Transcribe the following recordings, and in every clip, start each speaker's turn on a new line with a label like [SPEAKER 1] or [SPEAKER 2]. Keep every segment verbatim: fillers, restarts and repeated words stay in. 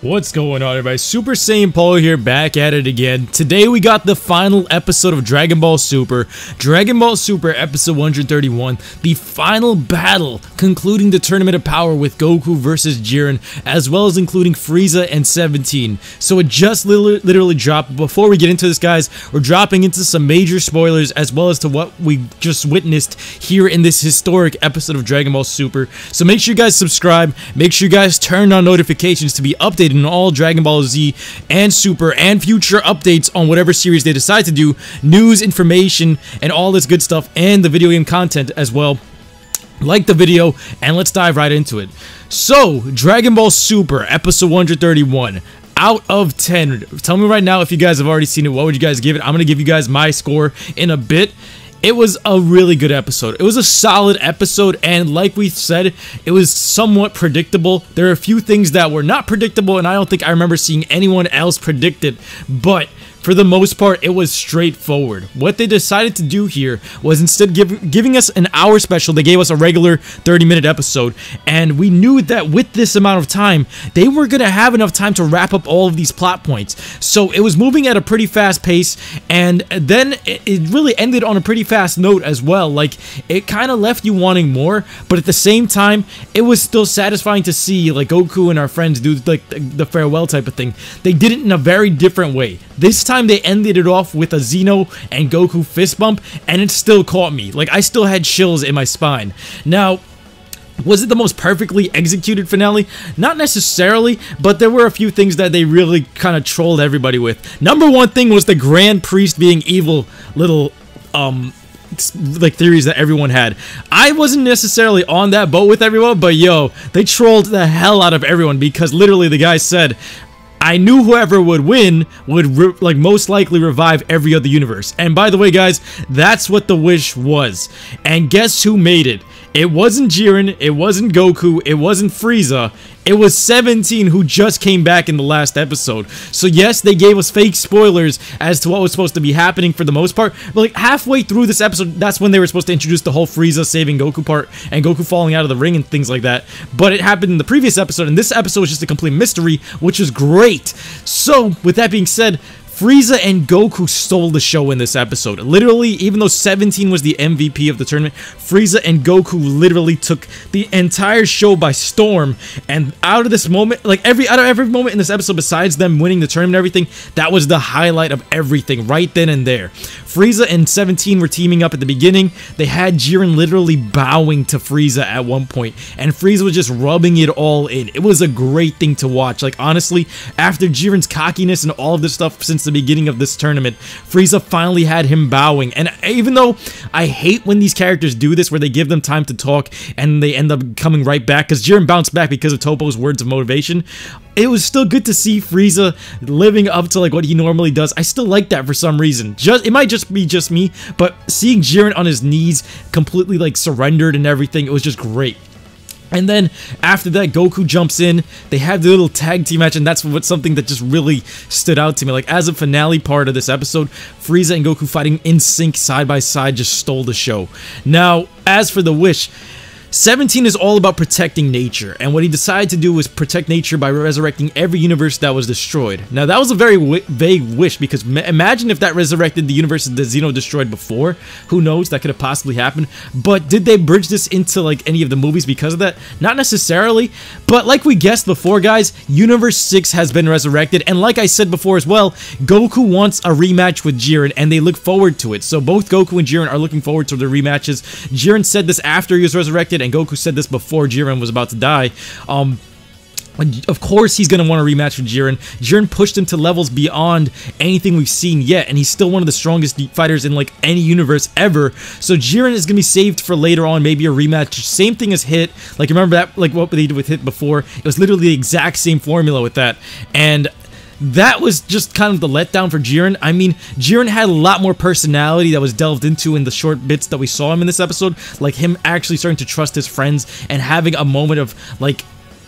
[SPEAKER 1] What's going on, everybody? Super Saiyan Polo here, back at it again. Today we got the final episode of Dragon Ball Super. Dragon Ball Super episode one hundred thirty-one. The final battle, concluding the Tournament of Power with Goku versus Jiren, as well as including Frieza and seventeen. So it just literally, literally dropped. Before we get into this, guys, we're dropping into some major spoilers, as well as to what we just witnessed here in this historic episode of Dragon Ball Super. So make sure you guys subscribe. Make sure you guys turn on notifications to be updated on all Dragon Ball Z and Super and future updates on whatever series they decide to do, news, information, and all this good stuff, and the video game content as well. Like the video, and let's dive right into it. So, Dragon Ball Super, episode one hundred thirty-one. Out of ten. Tell me right now if you guys have already seen it, what would you guys give it? I'm going to give you guys my score in a bit. It was a really good episode. It was a solid episode, and like we said, it was somewhat predictable. There are a few things that were not predictable, and I don't think I remember seeing anyone else predict it, but for the most part, it was straightforward. What they decided to do here was, instead of give, giving us an hour special, they gave us a regular thirty minute episode, and we knew that with this amount of time, they were going to have enough time to wrap up all of these plot points. So it was moving at a pretty fast pace, and then it, it really ended on a pretty fast note as well. Like, it kind of left you wanting more, but at the same time, it was still satisfying to see, like, Goku and our friends do, like, the, the farewell type of thing. They did it in a very different way. This time they ended it off with a Xeno and Goku fist bump, and it still caught me. Like, I still had chills in my spine. Now, was it the most perfectly executed finale? Not necessarily, but there were a few things that they really kind of trolled everybody with. Number one thing was the Grand Priest being evil little, um... like theories that everyone had. I wasn't necessarily on that boat with everyone, but yo, they trolled the hell out of everyone, because literally the guy said, I knew whoever would win would, like, most likely revive every other universe. And by the way, guys, that's what the wish was. And guess who made it? It wasn't Jiren, it wasn't Goku, it wasn't Frieza, it was seventeen, who just came back in the last episode. So yes, they gave us fake spoilers as to what was supposed to be happening for the most part, but like halfway through this episode, that's when they were supposed to introduce the whole Frieza saving Goku part, and Goku falling out of the ring and things like that. But it happened in the previous episode, and this episode was just a complete mystery, which is great. So, with that being said, Frieza and Goku stole the show in this episode. Literally, even though seventeen was the M V P of the tournament, Frieza and Goku literally took the entire show by storm. And out of this moment, like every out of every moment in this episode, besides them winning the tournament and everything, that was the highlight of everything right then and there. Frieza and seventeen were teaming up at the beginning. They had Jiren literally bowing to Frieza at one point, and Frieza was just rubbing it all in. It was a great thing to watch. Like, honestly, after Jiren's cockiness and all of this stuff since the beginning of this tournament, Frieza finally had him bowing. And even though I hate when these characters do this, where they give them time to talk and they end up coming right back, because Jiren bounced back because of Toppo's words of motivation, it was still good to see Frieza living up to like what he normally does. I still like that for some reason. Just it might just be just me, but seeing Jiren on his knees, completely like surrendered and everything, it was just great. And then after that, Goku jumps in. They have the little tag team match, and that's what something that just really stood out to me. Like, as a finale part of this episode, Frieza and Goku fighting in sync side by side just stole the show. Now, as for the wish, seventeen is all about protecting nature, and what he decided to do was protect nature by resurrecting every universe that was destroyed. Now, that was a very wi vague wish, because imagine if that resurrected the universes that Xeno destroyed before. Who knows? That could have possibly happened. But did they bridge this into, like, any of the movies because of that? Not necessarily, but like we guessed before, guys, Universe six has been resurrected, and like I said before as well, Goku wants a rematch with Jiren, and they look forward to it. So both Goku and Jiren are looking forward to their rematches. Jiren said this after he was resurrected, and Goku said this before Jiren was about to die. Um, of course he's going to want a rematch with Jiren. Jiren pushed him to levels beyond anything we've seen yet, and he's still one of the strongest fighters in like any universe ever. So Jiren is going to be saved for later on, maybe a rematch. Same thing as Hit. Like, remember that, like what they did with Hit before? It was literally the exact same formula with that. And that was just kind of the letdown for Jiren. I mean, Jiren had a lot more personality that was delved into in the short bits that we saw him in this episode. Like him actually starting to trust his friends and having a moment of, like,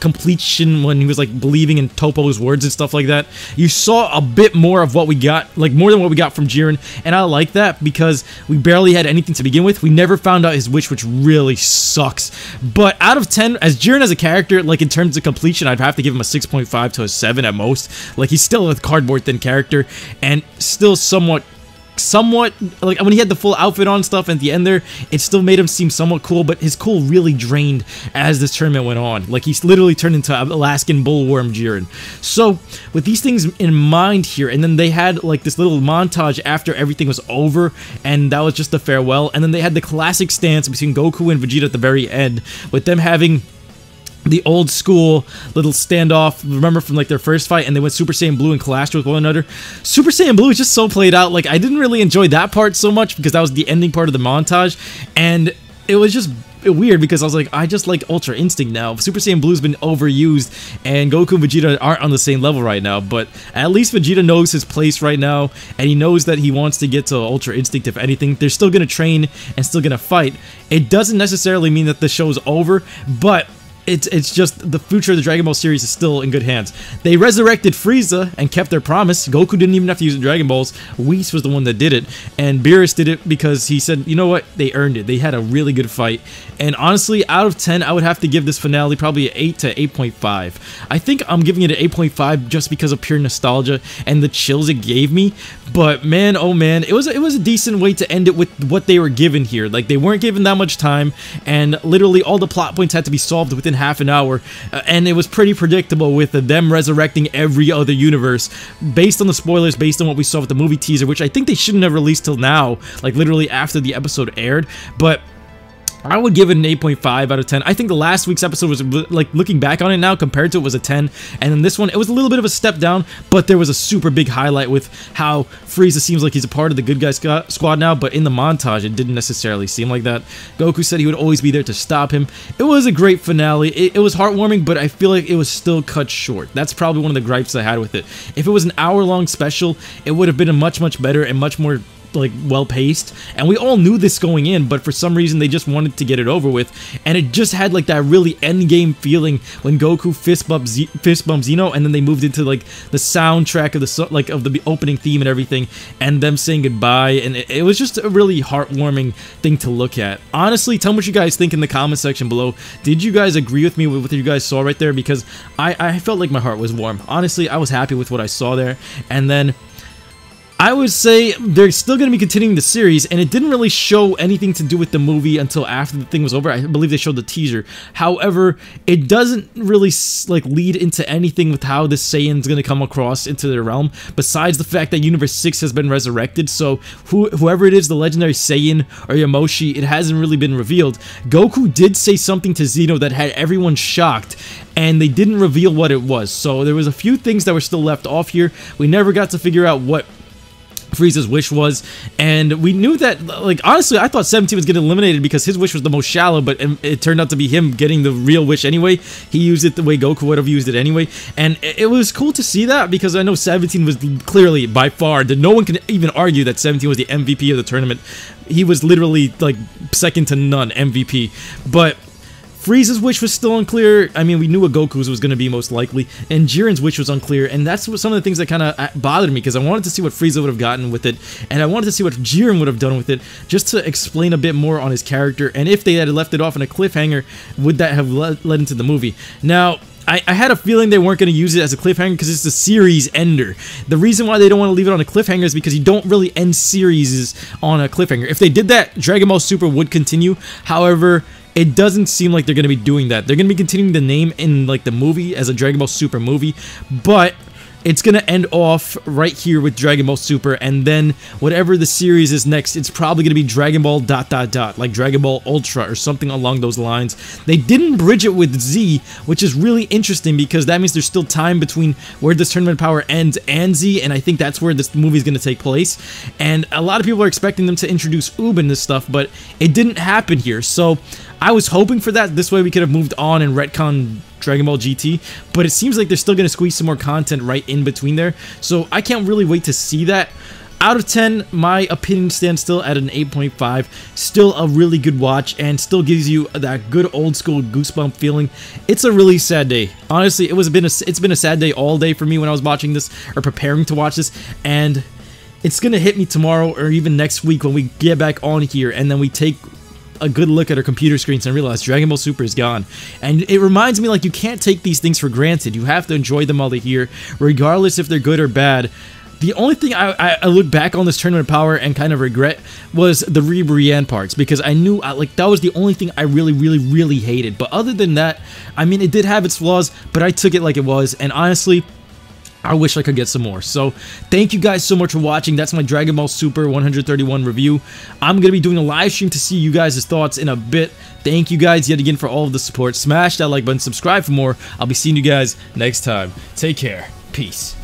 [SPEAKER 1] completion when he was like believing in Toppo's words and stuff like that. You saw a bit more of what we got, like more than what we got from Jiren, and I like that because we barely had anything to begin with. We never found out his wish, which really sucks. But out of ten, as Jiren as a character, like in terms of completion, I'd have to give him a six point five to a seven at most. Like he's still a cardboard thin character and still somewhat somewhat like when he had the full outfit on stuff at the end there, it still made him seem somewhat cool, but his cool really drained as this tournament went on. Like he's literally turned into Alaskan bullworm Jiren. So with these things in mind here, and then they had like this little montage after everything was over, and that was just a farewell, and then they had the classic stance between Goku and Vegeta at the very end, with them having the old school little standoff, remember from like their first fight, and they went Super Saiyan Blue and clashed with one another. Super Saiyan Blue is just so played out. Like I didn't really enjoy that part so much because that was the ending part of the montage, and it was just weird because I was like, I just like Ultra Instinct now. Super Saiyan Blue's been overused, and Goku and Vegeta aren't on the same level right now, but at least Vegeta knows his place right now, and he knows that he wants to get to Ultra Instinct if anything. They're still gonna train and still gonna fight. It doesn't necessarily mean that the show's over, but It's, it's just the future of the Dragon Ball series is still in good hands. They resurrected Frieza and kept their promise. Goku didn't even have to use the Dragon Balls. Whis was the one that did it. And Beerus did it because he said, you know what? They earned it. They had a really good fight. And honestly, out of ten, I would have to give this finale probably an eight to eight point five. I think I'm giving it an eight point five just because of pure nostalgia and the chills it gave me. But man, oh man, it was, it was a decent way to end it with what they were given here. Like, they weren't given that much time, and literally all the plot points had to be solved within half an hour, uh, and it was pretty predictable with uh, them resurrecting every other universe based on the spoilers, based on what we saw with the movie teaser, which I think they shouldn't have released till now, like literally after the episode aired. But I would give it an eight point five out of ten. I think the last week's episode was, like, looking back on it now, compared to it, was a ten. And then this one, it was a little bit of a step down, but there was a super big highlight with how Frieza seems like he's a part of the good guy squad now, but in the montage, it didn't necessarily seem like that. Goku said he would always be there to stop him. It was a great finale. It, it was heartwarming, but I feel like it was still cut short. That's probably one of the gripes I had with it. If it was an hour-long special, it would have been a much, much better and much more, like, well-paced, and we all knew this going in, but for some reason they just wanted to get it over with, and it just had like that really endgame feeling when Goku fist bumped Z fist bumped Zeno, and then they moved into like the soundtrack of the like of the opening theme and everything, and them saying goodbye, and it, it was just a really heartwarming thing to look at. Honestly, tell me what you guys think in the comment section below. Did you guys agree with me with what you guys saw right there? Because I, I felt like my heart was warm. Honestly, I was happy with what I saw there, and then I would say they're still going to be continuing the series, and it didn't really show anything to do with the movie until after the thing was over. I believe they showed the teaser. However, it doesn't really like lead into anything with how this Saiyan's going to come across into their realm, besides the fact that Universe six has been resurrected. So who, whoever it is, the legendary Saiyan or Yamoshi, it hasn't really been revealed. Goku did say something to Zeno that had everyone shocked, and they didn't reveal what it was. So there was a few things that were still left off here. We never got to figure out what Frieza's wish was, and we knew that, like, honestly, I thought seventeen was getting eliminated because his wish was the most shallow, but it turned out to be him getting the real wish anyway. He used it the way Goku would have used it anyway, and it was cool to see that because I know seventeen was clearly, by far, that no one can even argue that seventeen was the M V P of the tournament. He was literally, like, second to none M V P, but Frieza's wish was still unclear. I mean, we knew what Goku's was going to be most likely, and Jiren's wish was unclear, and that's what some of the things that kind of bothered me, because I wanted to see what Frieza would have gotten with it, and I wanted to see what Jiren would have done with it, just to explain a bit more on his character, and if they had left it off in a cliffhanger, would that have led, led into the movie? Now, I, I had a feeling they weren't going to use it as a cliffhanger because it's a series ender. The reason why they don't want to leave it on a cliffhanger is because you don't really end series on a cliffhanger. If they did that, Dragon Ball Super would continue. However, it doesn't seem like they're going to be doing that. They're going to be continuing the name in like the movie as a Dragon Ball Super movie, but it's going to end off right here with Dragon Ball Super, and then whatever the series is next, it's probably going to be Dragon Ball dot dot dot, like Dragon Ball Ultra or something along those lines. They didn't bridge it with Z, which is really interesting because that means there's still time between where this Tournament of Power ends and Z, and I think that's where this movie is going to take place. And a lot of people are expecting them to introduce Oob in this stuff, but it didn't happen here. So I was hoping for that. This way we could have moved on and retconned Dragon Ball G T, but it seems like they're still going to squeeze some more content right in between there, so I can't really wait to see that. out of ten, my opinion stands still at an eight point five. Still a really good watch and still gives you that good old school goosebump feeling. It's a really sad day. Honestly, it was been a, it's been a sad day all day for me when I was watching this or preparing to watch this, and it's gonna hit me tomorrow or even next week when we get back on here and then we take a good look at our computer screens and realize Dragon Ball Super is gone. And it reminds me, like, you can't take these things for granted. You have to enjoy them while they're here, regardless if they're good or bad. The only thing I, I, I look back on this Tournament of Power and kind of regret was the Ree Brienne parts, because I knew, I, like, that was the only thing I really, really, really hated. But other than that, I mean, it did have its flaws, but I took it like it was, and honestly, I wish I could get some more. So, thank you guys so much for watching. That's my Dragon Ball Super one hundred thirty-one review. I'm going to be doing a live stream to see you guys' thoughts in a bit. Thank you guys yet again for all of the support. Smash that like button, subscribe for more. I'll be seeing you guys next time. Take care. Peace.